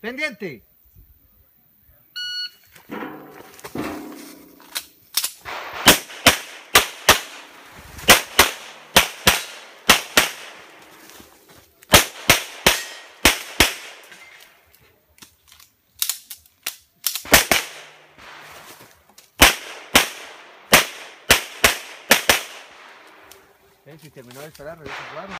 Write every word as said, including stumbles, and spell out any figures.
Pendiente. Si terminó de esperar, regresa su arma.